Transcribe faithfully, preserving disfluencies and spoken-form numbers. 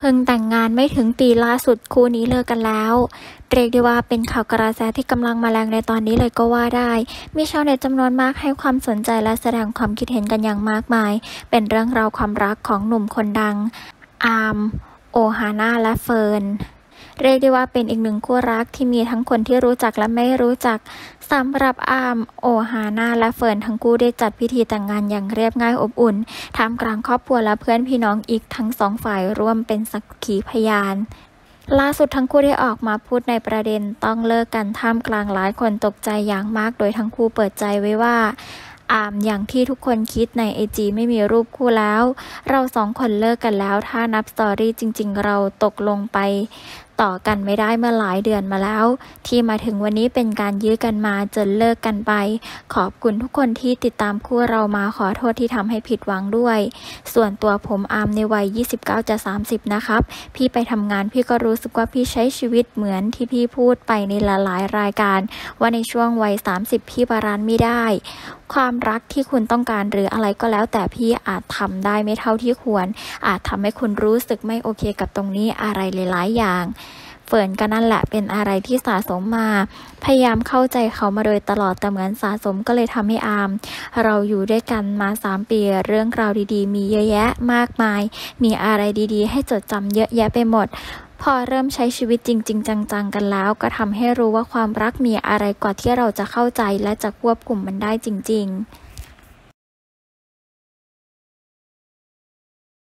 เพิ่งแต่งงานไม่ถึงปีล่าสุดคู่นี้เลิกกันแล้วเรียกได้ว่าเป็นข่าวกระแสที่กำลังมาแรงในตอนนี้เลยก็ว่าได้มีชาวเน็ตจำนวนมากให้ความสนใจและแสดงความคิดเห็นกันอย่างมากมายเป็นเรื่องราวความรักของหนุ่มคนดังอาร์มโอฮาน่าและเฟิร์นเรียกได้ว่าเป็นอีกหนึ่งคู่รักที่มีทั้งคนที่รู้จักและไม่รู้จักสำหรับอาร์มโอฮาน่าและเฟิร์นทั้งคู่ได้จัดพิธีแต่งงานอย่างเรียบง่ายอบอุ่นท่ามกลางครอบครัวและเพื่อนพี่น้องอีกทั้งสองฝ่ายร่วมเป็นสักขีพยานล่าสุดทั้งคู่ได้ออกมาพูดในประเด็นต้องเลิกกันท่ามกลางหลายคนตกใจอย่างมากโดยทั้งคู่เปิดใจไว้ว่าอาร์มอย่างที่ทุกคนคิดในไอจีไม่มีรูปคู่แล้วเราสองคนเลิกกันแล้วถ้านับสตอรี่จริงๆเราตกลงไปต่อกันไม่ได้เมื่อหลายเดือนมาแล้วที่มาถึงวันนี้เป็นการยื้อกันมาจนเลิกกันไปขอบคุณทุกคนที่ติดตามคู่เรามาขอโทษที่ทำให้ผิดหวังด้วยส่วนตัวผมอาร์มในวัยยี่สิบเก้าจะสามสิบนะครับพี่ไปทำงานพี่ก็รู้สึกว่าพี่ใช้ชีวิตเหมือนที่พี่พูดไปในหลายๆรายการว่าในช่วงวัยสามสิบพี่บาลานซ์ไม่ได้ความรักที่คุณต้องการหรืออะไรก็แล้วแต่พี่อาจทำได้ไม่เท่าที่ควรอาจทำให้คุณรู้สึกไม่โอเคกับตรงนี้อะไรหลายๆอย่างเฟิร์นก็นั่นแหละเป็นอะไรที่สะสมมาพยายามเข้าใจเขามาโดยตลอดแต่เหมือนสะสมก็เลยทำให้อาร์มเราอยู่ด้วยกันมาสามปีเรื่องราวดีๆมีเยอะแยะมากมายมีอะไรดีๆให้จดจำเยอะแยะไปหมดพอเริ่มใช้ชีวิตจริงๆจังๆกันแล้วก็ทำให้รู้ว่าความรักมีอะไรกว่าที่เราจะเข้าใจและจะควบคุมมันได้จริงๆ